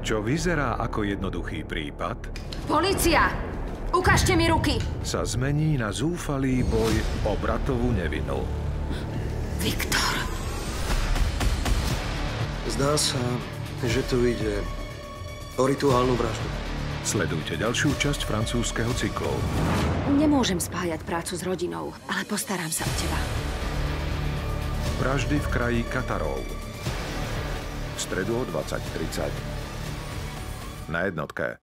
Čo vyzerá ako jednoduchý prípad, Polícia! Ukážte mi ruky! sa zmení na zúfalý boj o bratovú nevinu. Viktor. Zdá sa, že tu ide o rituálnu vraždu. Sledujte ďalšiu časť francúzskeho cyklu. Nemôžem spájať prácu s rodinou, ale postaram sa o teba. Vraždy v kraji Katarov. V stredu o 20:30. Na jednotke.